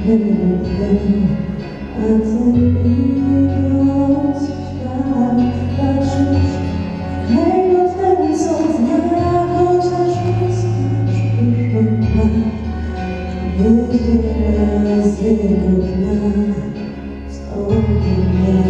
a ten miłość świat patrzysz mego tęcą dnia, chociaż poznasz dużo wyraz jego dnia z ognia.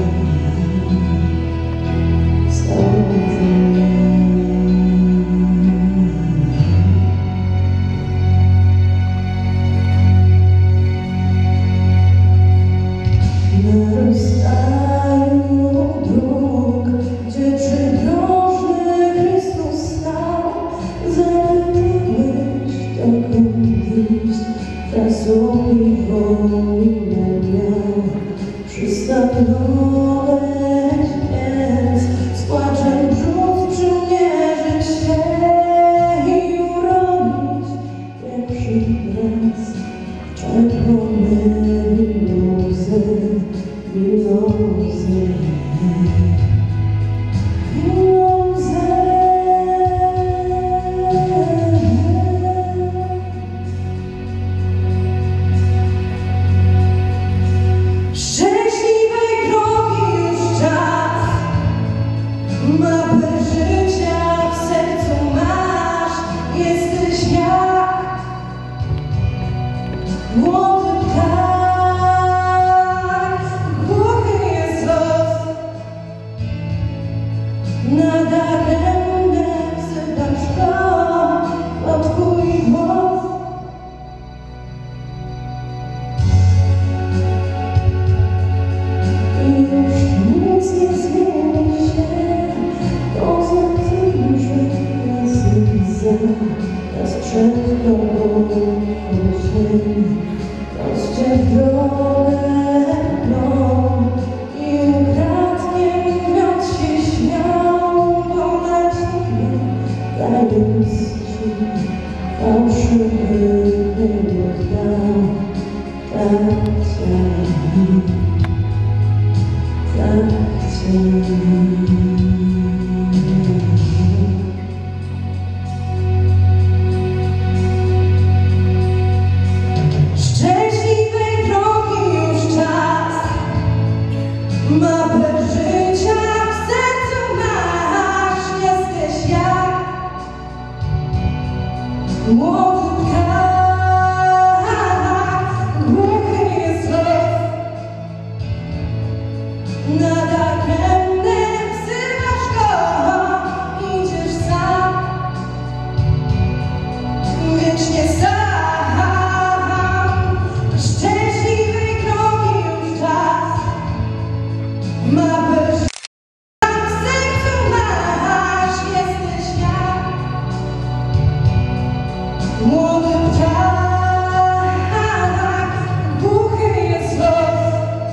Przystanąłeś więc z płaczem brzuch przymierzyć się i uronić pierwszy raz czerwone łzy, łzy. Mapę życia w sercu masz, jesteś jak młody ptak, głuchy jest los, nadaremne wzywasz go, o twój głos. I już nic nie zmieni się. Przed tobą dzień rozciął drogę mną i ukradnie mówiąc się śmiał, bo nadzieję dając ci fałszywy wymóg dał. Tak chciałem, tak chciałem. Mapę życia w sercu masz, jesteś jak młody ptak, głuchy jest los, nadaremne wzywasz go, idziesz sam, wiecznie sam. Szczęśliwej drogi już czas. Mapę życia w sercu masz, jesteś jak młody ptak, głuchy jest los,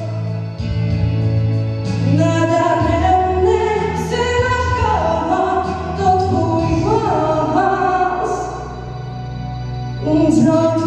nadaremne wzywasz go, to twój głos.